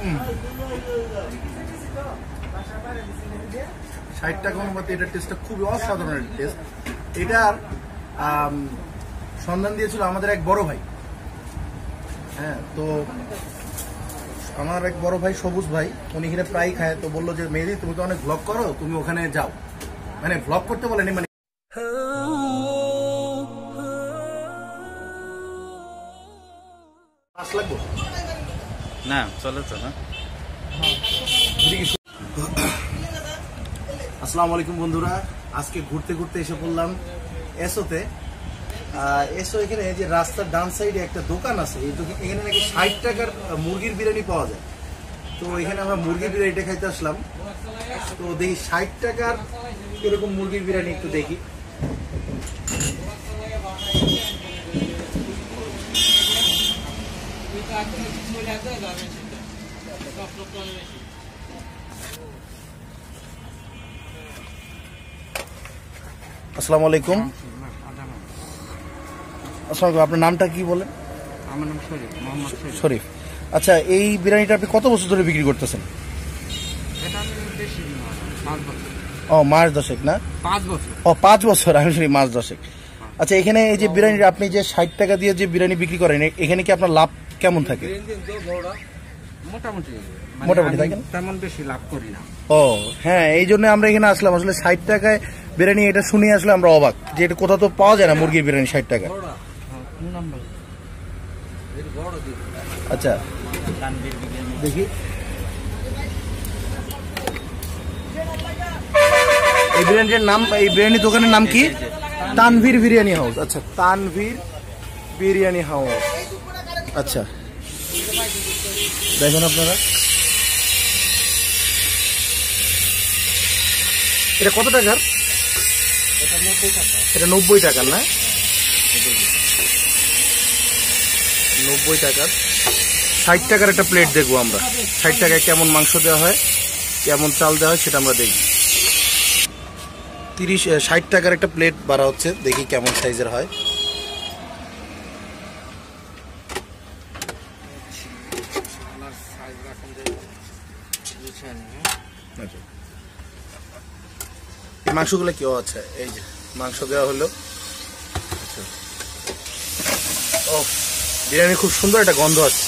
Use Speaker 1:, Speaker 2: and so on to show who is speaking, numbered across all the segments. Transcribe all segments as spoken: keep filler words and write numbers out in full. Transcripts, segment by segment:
Speaker 1: ষাট টাকা অনুপাতে এটার টেস্টটা খুবই অসাধারণ টেস্ট। এটার সন্ধান দিয়েছিল আমাদের এক বড় ভাই। হ্যাঁ, তো আমার এক বড় ভাই সবুজ ভাই, উনি এখানে প্রায় খায়। তো বললো যে মেহেদি তুমি তো অনেক ভ্লগ করো, তুমি ওখানে যাও। মানে ভ্লগ করতে বলেনি, মানে লাগবো
Speaker 2: না চলে তো না।
Speaker 1: আসসালামু আলাইকুম বন্ধুরা, আজকে ঘুরতে ঘুরতে এসে পড়লাম এসোতে। এসো এখানে যে রাস্তার ডান সাইডে একটা দোকান আছে, এই দোকান এখানে নাকি ষাট টাকার মুরগির বিরিয়ানি পাওয়া যায়। তো এখানে আমরা মুরগির বিরিয়ানিটা খাইতে আসলাম। তো দেখি ষাট টাকার কিরকম মুরগির বিরিয়ানি একটু দেখি। আসসালামু আলাইকুম। আসসালামু আলাইকুম, আপনার নামটা কি বলেন?
Speaker 3: আমার নাম শরীফ, মোহাম্মদ শরীফ।
Speaker 1: শরীফ, আচ্ছা এই বিরিয়ানিটা আপনি কত বছর ধরে বিক্রি করতেছেন?
Speaker 3: এটা আমি বেশি দিন হয় না, পাঁচ বছর।
Speaker 1: ও মাস দশেক না?
Speaker 3: পাঁচ বছর।
Speaker 1: ও পাঁচ বছর, আমি শুনি মাস দশেক। আচ্ছা, এখানে এই যে বিরিয়ানি আপনি যে ষাট টাকা দিয়ে যে বিরিয়ানি বিক্রি করেন, এখানে কি আপনার লাভ কেমন থাকে?
Speaker 3: মোটামুটি
Speaker 1: মোটামুটি থাকে,
Speaker 3: তেমন বেশি লাভ করি না।
Speaker 1: ও হ্যাঁ, এই জন্য আমরা এখানে আসলাম। আসলে ষাট টাকায় বিরিয়ানি, এটা শুনে আসলে আমরা অবাক যে এটা কোথাও তো পাওয়া যায় না মুরগির বিরিয়ানি ষাট টাকা। আচ্ছা দেখি, এই বিরিয়ানির নাম, এই বিরিয়ানি দোকানের নাম কি? তানভীর বিরিয়ানি হাউস। আচ্ছা, তানভীর বিরিয়ানি হাউস। আচ্ছা দেখেন আপনারা, এটা কত টাকার? এটা নব্বই টাকার না? নব্বই টাকার। ষাট টাকার একটা প্লেট দেখবো আমরা। ষাট টাকায় কেমন মাংস দেওয়া হয়, কেমন চাল দেওয়া হয় সেটা আমরা দেখি। তিরিশ ষাট টাকার একটা প্লেট বাড়া হচ্ছে, দেখি কেমন সাইজের হয়। মাংসগুলো কেউ আছে, এই যে মাংস দেওয়া হলো। আচ্ছা, ও বিরিয়ানি খুব সুন্দর একটা গন্ধ আছে।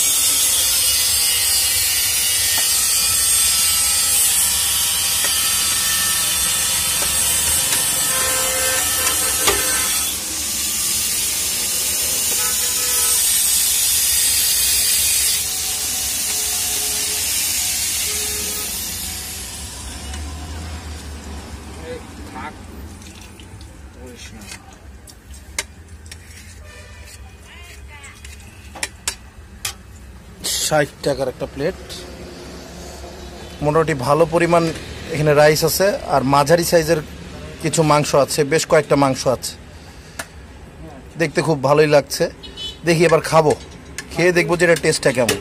Speaker 1: ষাট টাকার একটা প্লেট, মোটামুটি ভালো পরিমাণ এখানে রাইস আছে, আর মাঝারি সাইজের কিছু মাংস আছে, বেশ কয়েকটা মাংস আছে। দেখতে খুব ভালোই লাগছে। দেখি এবার খাবো, খেয়ে দেখবো যে এটার টেস্টটা কেমন।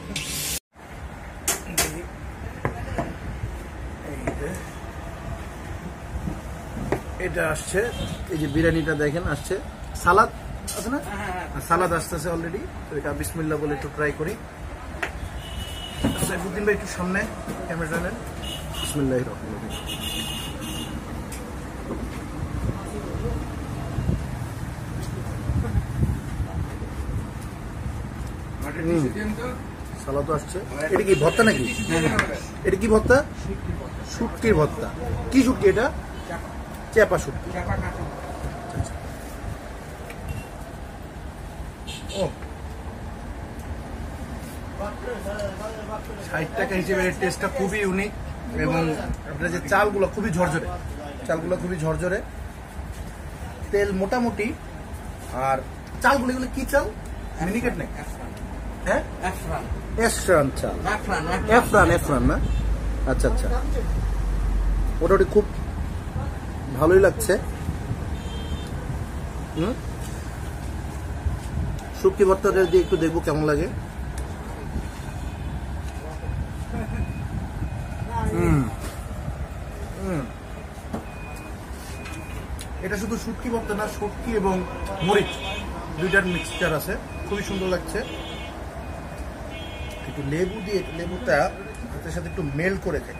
Speaker 1: এটা আসছে, এই যে বিরিয়ানিটা দেখেন আসছে, সালাদ আছে না? সালাদ আসতেছে অলরেডি। তো এটা বিসমিল্লাহ বলে একটু ট্রাই করি। সাইফুদ্দিন ভাই একটু সামনে ক্যামেরা নেন। বিসমিল্লাহির রহমানির রহিম। সালাদ আসছে। এটা কি ভর্তা নাকি? এটা কি ভর্তা? শুটকির ভর্তা। কি শুটকি এটা? চেপা শুটকি। ও ষাট টাকা হিসেবে টেস্টটা খুবই ইউনিক, এবং আপনার যে চালগুলো খুবই ঝরঝরে, চালগুলো খুবই ঝরঝরে, তেল মোটামুটি। আর চালগুলো এগুলো কি চাল? মিনিকেট নাকি? হ্যাঁ, এফরান চাল। এফরান, এফরান না? আচ্ছা আচ্ছা, মোটামুটি খুব ভালোই লাগছে। হুম, শুটকি ভর্তাটা দিয়ে একটু দেখবো কেমন লাগে। এটা শুধু শুটকি ভর্তা না, শুটকি এবং মরিচ দুইটার মিক্সচার আছে, খুবই সুন্দর লাগছে। একটু লেবু দিয়ে লেবুটা এটার সাথে একটু মেল্ট করে খাই।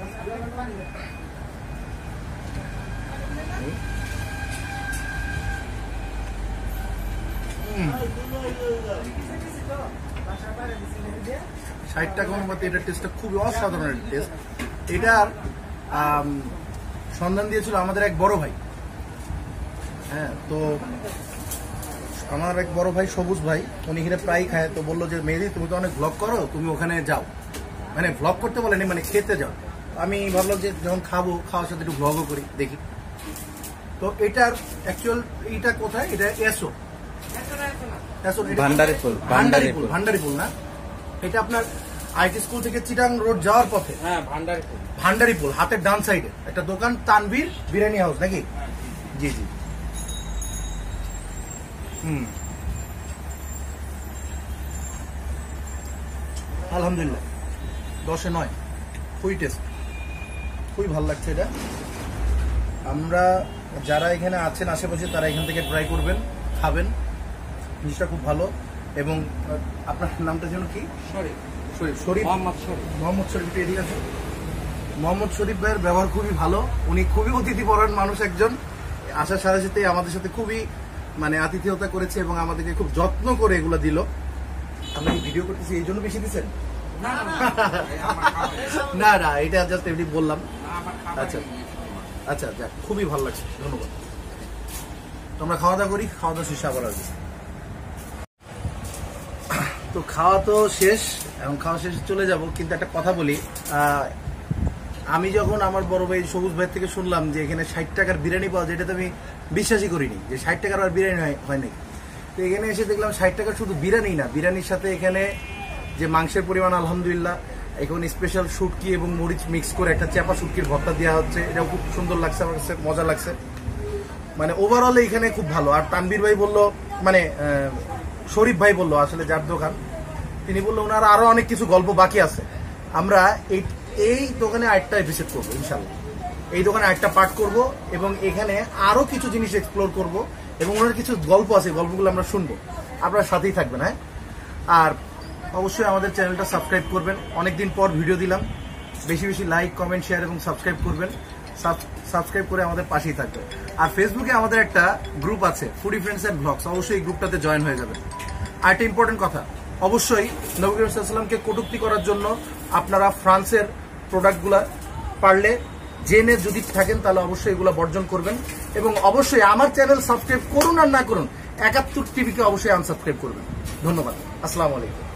Speaker 1: ষাট টাকা অনুপাতে এটার টেস্টটা খুবই অসাধারণ একটা টেস্ট। এটার সন্ধান দিয়েছিল আমাদের এক বড় ভাই। হ্যাঁ, তো আমার এক বড় ভাই সবুজ ভাই, উনি এখানে প্রায় খায়। তো বললো যে মেহেদি তুমি তো অনেক ভ্লগ করো, তুমি ওখানে যাও, মানে ভ্লগ করতে বলেনি, মানে খেতে যাও। আমি ভাবলাম যে যখন খাবো, খাওয়ার সাথে একটু ভ্লগও করি, দেখি। তো এটার অ্যাকচুয়াল এইটা কোথায়, এটা এসো
Speaker 2: ভান্ডারিপুল
Speaker 1: ভান্ডারিপুল ভান্ডারিপুল না, এটা আপনার আইটি স্কুল থেকে চিটাং রোড যাওয়ার পথে।
Speaker 3: হ্যাঁ, ভান্ডারিপুল
Speaker 1: ভান্ডারিপুল হাতের ডান সাইডে একটা দোকান, তানভীর বিরিয়ানি হাউস নাকি? জি জি। হুম, আলহামদুলিল্লাহ দশে নয়, খুবই টেস্ট, খুবই ভালো লাগছে এটা। আমরা যারা এখানে আছেন আশেপাশে তারা এখান থেকে ট্রাই করবেন, খাবেন, জিনিসটা খুব ভালো। এবং আপনার নামটা যেন কি?
Speaker 3: শরীফ
Speaker 1: শরীফ শরীফ
Speaker 3: মোহাম্মদ শরীফ
Speaker 1: মোহাম্মদ শরীফ এদিকে আছে। মোহাম্মদ শরীফ ভাইয়ের ব্যবহার খুবই ভালো, উনি খুবই অতিথিপরায়ণ মানুষ একজন। আসার সাথে সাথে আমাদের সাথে খুবই মানে আতিথেয়তা করেছে এবং আমাদেরকে খুব যত্ন করে এগুলো দিল। আমরা এই ভিডিও করতেছি এই জন্য বেশি দিচ্ছেন? না না, এটা জাস্ট এমনি বললাম। আচ্ছা আচ্ছা, যাক, খুবই ভালো লাগছে, ধন্যবাদ। তো আমরা খাওয়া দাওয়া করি, খাওয়া দাওয়া শেষে আবার আসবে। তো খাওয়া তো শেষ, এখন খাওয়া শেষে চলে যাব। কিন্তু একটা কথা বলি, আমি যখন আমার বড় ভাই সবুজ ভাই থেকে শুনলাম যে এখানে ষাট টাকার বিরিয়ানি পাওয়া যায়, এটা তো আমি বিশ্বাসই করিনি যে ষাট টাকার আর বিরিয়ানি হয় নাকি। তো এখানে এসে দেখলাম ষাট টাকার শুধু বিরিয়ানি না, বিরিয়ানির সাথে এখানে যে মাংসের পরিমাণ আলহামদুলিল্লাহ, এখন স্পেশাল শুটকি এবং মরিচ মিক্স করে একটা চাপা শুটকির ভর্তা দেওয়া হচ্ছে, এটাও খুব সুন্দর লাগছে, আমার কাছে মজা লাগছে। মানে ওভারঅল এখানে খুব ভালো। আর তানভীর ভাই বললো, মানে শরীফ ভাই বললো, আসলে যার দোকান, তিনি বললো ওনার আরো অনেক কিছু গল্প বাকি আছে। আমরা এই এই দোকানে আরেকটা ভিজিট করবো ইনশাল্লাহ, এই দোকানে আরেকটা পার্ট করব এবং এখানে আরো কিছু জিনিস এক্সপ্লোর করব এবং ওনার কিছু গল্প আছে, গল্পগুলো আমরা শুনবো। আপনারা সাথেই থাকবেন। হ্যাঁ, আর অবশ্যই আমাদের চ্যানেলটা সাবস্ক্রাইব করবেন। অনেকদিন পর ভিডিও দিলাম, বেশি বেশি লাইক, কমেন্ট, শেয়ার এবং সাবস্ক্রাইব করবেন। সাবস্ক্রাইব করে আমাদের পাশেই থাকবেন। আর ফেসবুকে আমাদের একটা গ্রুপ আছে, ফুডি ফ্রেন্ডস এন্ড ব্লগস, অবশ্যই এই গ্রুপটাতে জয়েন হয়ে যাবেন। আর একটা ইম্পর্টেন্ট কথা, অবশ্যই নবী করিম সাল্লাল্লাহু আলাইহি ওয়াসাল্লামকে কটূক্তি করার জন্য আপনারা ফ্রান্সের প্রোডাক্টগুলা পারলে জেনে যদি থাকেন তাহলে অবশ্যই এগুলো বর্জন করবেন। এবং অবশ্যই আমার চ্যানেল সাবস্ক্রাইব করুন আর না করুন, একাত্তর টিভিকে অবশ্যই আনসাবস্ক্রাইব করবেন। ধন্যবাদ, আসসালামু আলাইকুম।